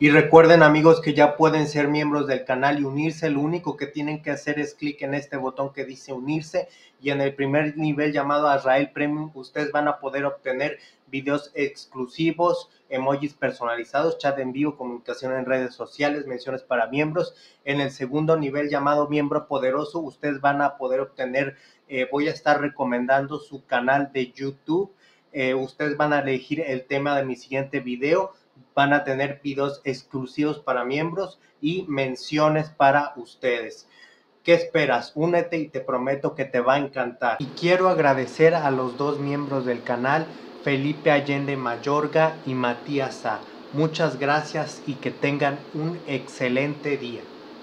Y recuerden, amigos, que ya pueden ser miembros del canal y unirse. Lo único que tienen que hacer es clic en este botón que dice unirse, y en el primer nivel llamado Azrael Premium ustedes van a poder obtener videos exclusivos, emojis personalizados, chat en vivo, comunicación en redes sociales, menciones para miembros. En el segundo nivel llamado Miembro Poderoso ustedes van a poder obtener, voy a estar recomendando su canal de YouTube. Ustedes van a elegir el tema de mi siguiente video, van a tener videos exclusivos para miembros y menciones para ustedes. ¿Qué esperas? Únete y te prometo que te va a encantar. Y quiero agradecer a los dos miembros del canal, Felipe Allende Mayorga y Matías Sá. Muchas gracias y que tengan un excelente día.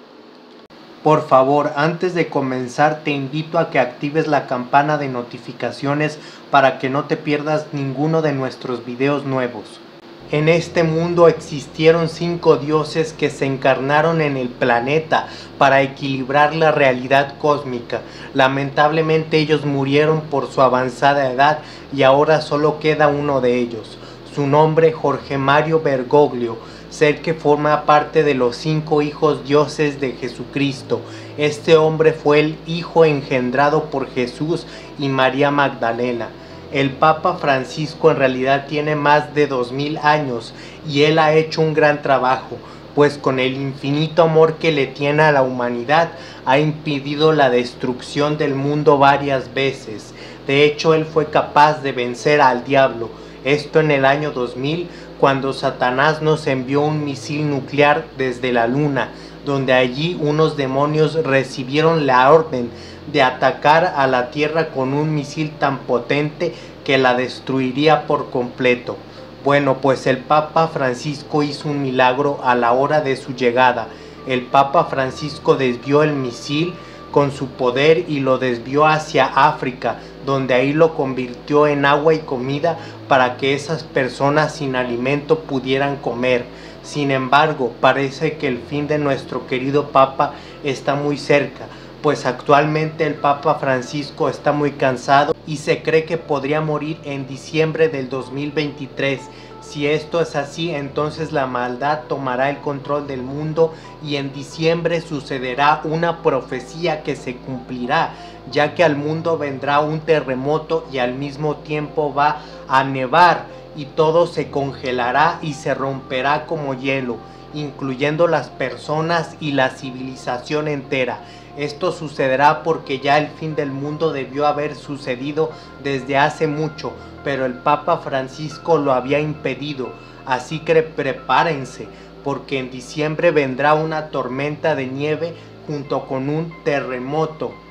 Por favor, antes de comenzar te invito a que actives la campana de notificaciones para que no te pierdas ninguno de nuestros videos nuevos. En este mundo existieron 5 dioses que se encarnaron en el planeta para equilibrar la realidad cósmica. Lamentablemente ellos murieron por su avanzada edad y ahora solo queda uno de ellos. Su nombre, Jorge Mario Bergoglio, ser que forma parte de los 5 hijos dioses de Jesucristo. Este hombre fue el hijo engendrado por Jesús y María Magdalena. El Papa Francisco en realidad tiene más de 2000 años y él ha hecho un gran trabajo, pues con el infinito amor que le tiene a la humanidad ha impedido la destrucción del mundo varias veces. De hecho, él fue capaz de vencer al diablo, esto en el año 2000, cuando Satanás nos envió un misil nuclear desde la luna, donde allí unos demonios recibieron la orden de atacar a la Tierra con un misil tan potente que la destruiría por completo. Bueno, pues el Papa Francisco hizo un milagro a la hora de su llegada. El Papa Francisco desvió el misil con su poder y lo desvió hacia África, donde ahí lo convirtió en agua y comida para que esas personas sin alimento pudieran comer. Sin embargo, parece que el fin de nuestro querido Papa está muy cerca, pues actualmente el Papa Francisco está muy cansado y se cree que podría morir en diciembre del 2023. Si esto es así, entonces la maldad tomará el control del mundo y en diciembre sucederá una profecía que se cumplirá, ya que al mundo vendrá un terremoto y al mismo tiempo va a nevar y todo se congelará y se romperá como hielo, incluyendo las personas y la civilización entera. Esto sucederá porque ya el fin del mundo debió haber sucedido desde hace mucho, pero el Papa Francisco lo había impedido. Así que prepárense, porque en diciembre vendrá una tormenta de nieve junto con un terremoto.